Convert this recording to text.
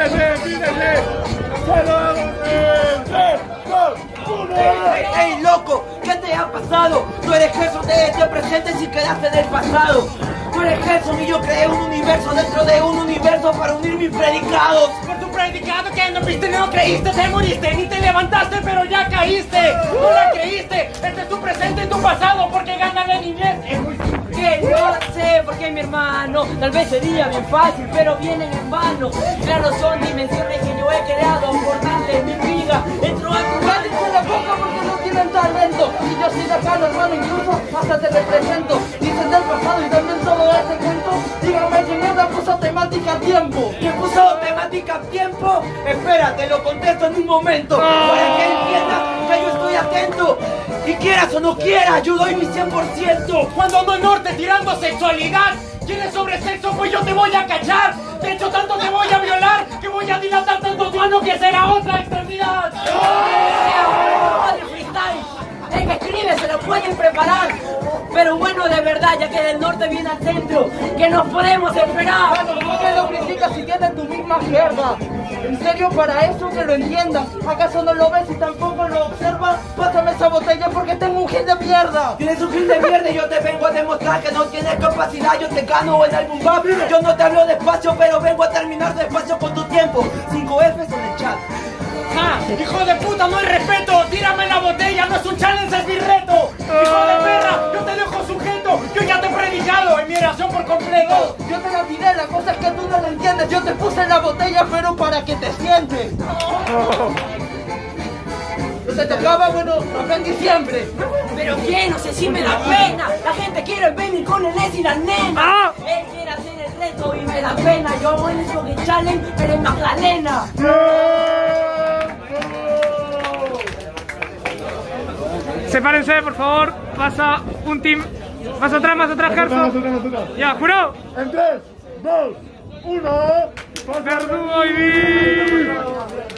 ¡Ey, loco! ¿Qué te ha pasado? Tú eres Gerson de este presente si quedaste del pasado. Tú eres Gerson y yo creé un universo dentro de un universo para unir mis predicados. Por tu predicado que no viste, no creíste, te moriste, ni te levantaste, pero ya caíste. No la creíste. Este es tu presente y tu pasado porque gana la niñez. Es muy simple. Que no sé por qué mi hermano. Tal vez sería bien fácil, pero vienen en vano. Claro, son dimensiones que yo he creado por darle mi vida. Entro a tu ¡Cállense la boca porque no tienen talento! Y yo soy de acá, hermano, incluso hasta te represento. Dicen del pasado y también todo ese cuento. Dígame que mierda puso temática a tiempo. ¿Qué puso temática a tiempo? Espera, te lo contesto en un momento. Para que entiendas que yo estoy atento. Y quieras o no quieras, yo doy mi 100%. Cuando no norte tirando sexualidad. ¿Quieres sobre sexo? Pues yo te voy a cachar. De hecho, tanto te voy a violar que voy a dilatar tanto tu ano que será otra extremidad. El que escribe se lo pueden preparar. Pero bueno, de verdad, ya que del norte viene al centro, ¿qué nos podemos esperar? Bueno, ¿por qué lo criticas si tienes tu misma jerga? En serio, para eso que lo entiendas. ¿Acaso no lo ves y tampoco lo observas? Pásame esa botella porque tengo un hit de mierda. Tienes un hit de mierda y yo te vengo a demostrar que no tienes capacidad. Yo te gano en algún bap. Yo no te hablo despacio, pero vengo a terminar despacio con tu tiempo. 5 Fs en el chat. ¡Ja! ¡Hijo de puta, no hay respeto! ¡Tírame la botella! ¡No es un challenge, es mi reto! ¡Hijo de perra! ¡Yo te dejo sujeto! ¡Yo ya te he predicado en mi oración por completo! Yo te la tiré, la cosa es que tú no lo entiendes. Yo te puse la botella, pero para que te sientes. No se te acaba, bueno, hasta en diciembre. Pero ¿qué? No sé si me da pena. La gente quiere venir con el S y la nena. Él quiere hacer el reto y me da pena. Yo hago el Smoke Challenge, pero en Magdalena. Sepárense, por favor. Pasa un team. Más atrás, Gerson. Ya, jurado. En 3, 2, 1. Verdugo y